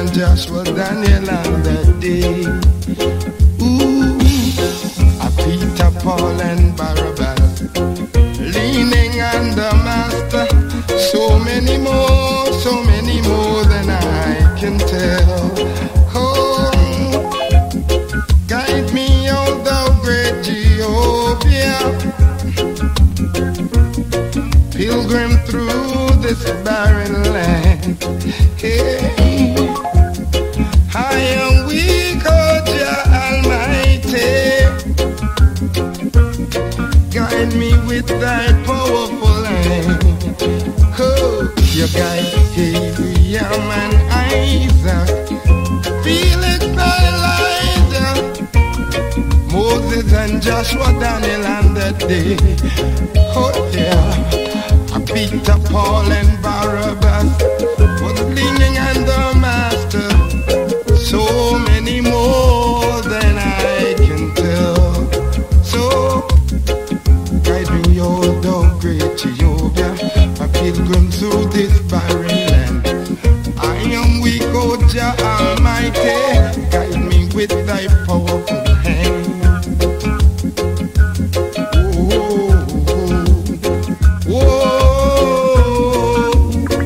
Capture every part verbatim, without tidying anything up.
and Joshua, Daniel and that day. Ooh, a Peter, Paul and Barabbas, leaning on the Master. So many more, so many more than I can tell. Oh, guide me, O thou great Jehovah, pilgrim through this barren land. Hey, I am weak, O Jah Almighty, guide me with thy powerful hand. Oh, you guide Abraham and Isaac, Felix and Elijah, Moses and Joshua, Daniel and that day. Oh yeah, Peter, Paul and Barabbas was leaning on the Master. So many more than I can tell. So guide me, O thou great Jehovah, a pilgrim through this barren land. I am weak, O Jah Almighty, guide me with thy powerful hand. Oh, oh, oh,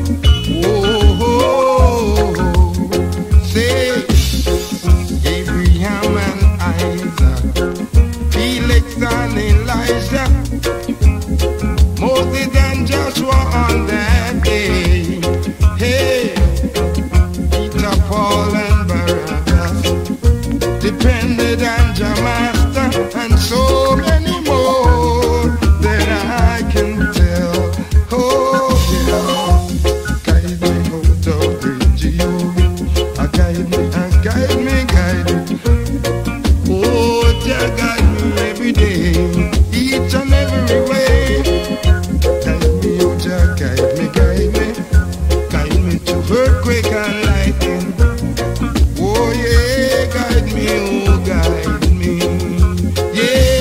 oh, oh. Say, Abraham and Isaac, Felix and Elijah, Moses and Joshua on that day. Hey, Peter, Paul and Barabbas depended on your Master, and so many more that I can tell. Oh yeah, guide me, O thou great Jehovah, guide me, and guide me, guide me. Oh, Jah, guide me every day, each and every way. Guide me, oh Jah, guide me, guide me, guide me to earthquake and lightning. Oh yeah, guide me, oh guide me, yeah.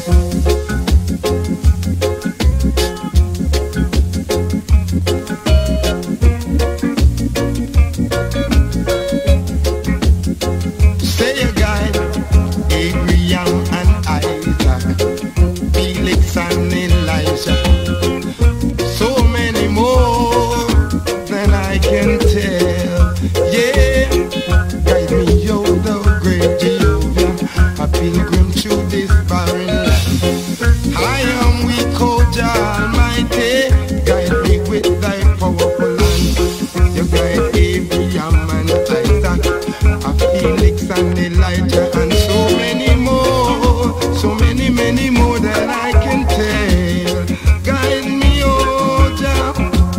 Say you guide Abraham and Isaac, Felix and Elijah, so many more than I can tell. Yeah, guide me, O thou great Jehovah, a pilgrim through this barren land. I am weak, O Jah Almighty, guide me with thy powerful hand. You guide Abraham and Isaac, a Felix and Elijah, and so many more, so many, many more than I can tell. Guide me, O Jah,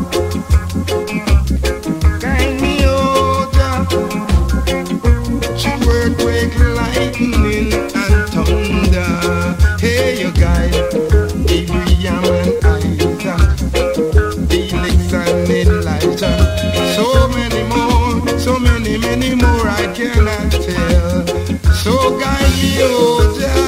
guide me, O Jah, to earthquake, lightning, and thunder. Hey, you guide Abraham and Isaac, Felix and Elijah, so many more, so many, many more I cannot tell. So guide me, O Jah.